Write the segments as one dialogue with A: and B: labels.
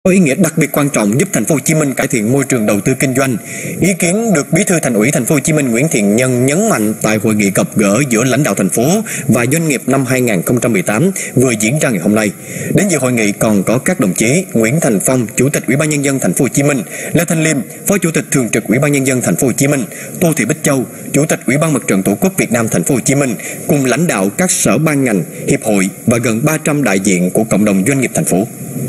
A: có ý nghĩa đặc biệt quan trọng giúp thành phố Hồ Chí Minh cải thiện môi trường đầu tư kinh doanh. Ý kiến được Bí thư Thành ủy thành phố Hồ Chí Minh Nguyễn Thiện Nhân nhấn mạnh tại hội nghị gặp gỡ giữa lãnh đạo thành phố và doanh nghiệp năm 2018 vừa diễn ra ngày hôm nay. Đến dự hội nghị còn có các đồng chí Nguyễn Thành Phong, Chủ tịch Ủy ban nhân dân thành phố Hồ Chí Minh, Lê Thanh Liêm, Phó Chủ tịch Thường trực Ủy ban nhân dân thành phố Hồ Chí Minh, Tô Thị Bích Châu, Chủ tịch Ủy ban Mặt trận Tổ quốc Việt Nam thành phố Hồ Chí Minh, cùng lãnh đạo các sở ban ngành, hiệp hội và gần 300 đại diện của cộng đồng doanh nghiệp thành phố.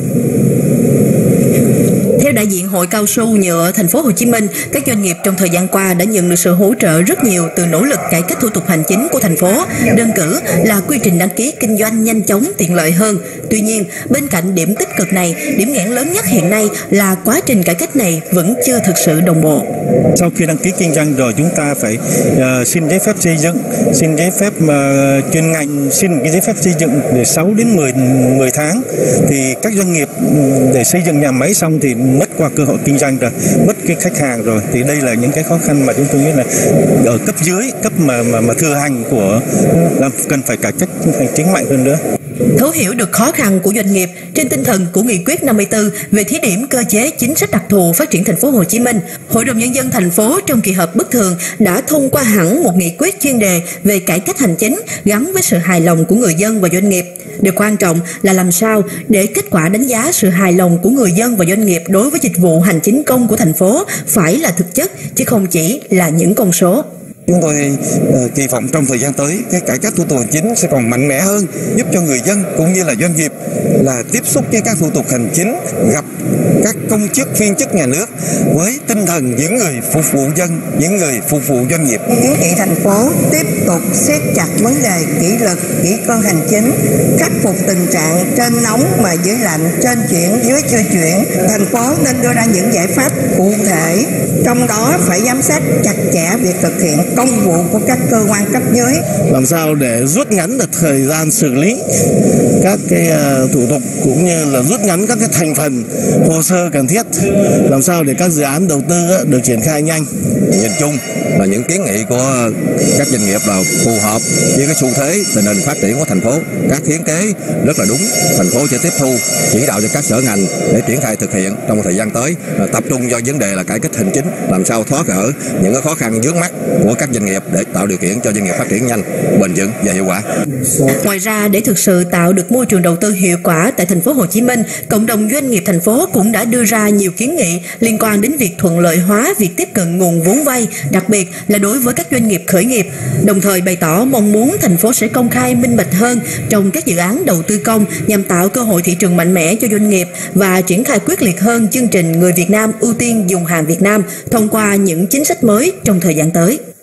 B: Theo đại diện Hội Cao su nhựa thành phố Hồ Chí Minh, các doanh nghiệp trong thời gian qua đã nhận được sự hỗ trợ rất nhiều từ nỗ lực cải cách thủ tục hành chính của thành phố, đơn cử là quy trình đăng ký kinh doanh nhanh chóng, tiện lợi hơn. Tuy nhiên, bên cạnh điểm tích cực này, điểm nghẽn lớn nhất hiện nay là quá trình cải cách này vẫn chưa thực sự đồng bộ.
C: Sau khi đăng ký kinh doanh rồi, chúng ta phải xin giấy phép xây dựng, xin giấy phép chuyên ngành, xin cái giấy phép xây dựng để 6 đến 10 tháng. Thì các doanh nghiệp để xây dựng nhà máy xong thì mất qua cơ hội kinh doanh rồi, mất cái khách hàng rồi. Thì đây là những cái khó khăn mà chúng tôi nghĩ là ở cấp dưới, cấp mà thừa hành của cần phải cải cách hành chính mạnh hơn nữa.
B: Thấu hiểu được khó khăn của doanh nghiệp trên tinh thần của Nghị quyết 54 về thí điểm cơ chế chính sách đặc thù phát triển thành phố Hồ Chí Minh, Hội đồng nhân dân thành phố trong kỳ họp bất thường đã thông qua hẳn một nghị quyết chuyên đề về cải cách hành chính gắn với sự hài lòng của người dân và doanh nghiệp. Điều quan trọng là làm sao để kết quả đánh giá sự hài lòng của người dân và doanh nghiệp đối với dịch vụ hành chính công của thành phố phải là thực chất chứ không chỉ là những con số.
D: Chúng tôi kỳ vọng trong thời gian tới, cái cải cách thủ tục hành chính sẽ còn mạnh mẽ hơn, giúp cho người dân cũng như là doanh nghiệp là tiếp xúc với các thủ tục hành chính, gặp các công chức, viên chức nhà nước với tinh thần những người phục vụ dân, những người phục vụ doanh nghiệp.
E: Kiến nghị thành phố tiếp tục siết chặt vấn đề kỷ luật, kỷ cương hành chính, khắc phục tình trạng trên nóng mà dưới lạnh, trên chuyển dưới chưa chuyển. Thành phố nên đưa ra những giải pháp cụ thể, trong đó phải giám sát chặt chẽ việc thực hiện công vụ của các cơ quan cấp dưới.
C: Làm sao để rút ngắn được thời gian xử lý các cái thủ tục cũng như là rút ngắn các cái thành phần hồ sơ cần thiết, làm sao để các dự án đầu tư được triển khai nhanh.
D: Nhìn chung là những kiến nghị của các doanh nghiệp là phù hợp với cái xu thế tình hình phát triển của thành phố. Các hiến kế rất là đúng, thành phố sẽ tiếp thu chỉ đạo cho các sở ngành để triển khai thực hiện trong thời gian tới, tập trung vào vấn đề là cải cách hành chính, làm sao thoát gỡ những cái khó khăn vướng mắc của các doanh nghiệp để tạo điều kiện cho doanh nghiệp phát triển nhanh, bền vững và hiệu quả.
B: Ngoài ra, để thực sự tạo được môi trường đầu tư hiệu quả tại thành phố Hồ Chí Minh, cộng đồng doanh nghiệp thành phố cũng đã đưa ra nhiều kiến nghị liên quan đến việc thuận lợi hóa việc tiếp cận nguồn vốn vay, đặc biệt là đối với các doanh nghiệp khởi nghiệp. Đồng thời bày tỏ mong muốn thành phố sẽ công khai minh bạch hơn trong các dự án đầu tư công nhằm tạo cơ hội thị trường mạnh mẽ cho doanh nghiệp và triển khai quyết liệt hơn chương trình Người Việt Nam ưu tiên dùng hàng Việt Nam thông qua những chính sách mới trong thời gian tới.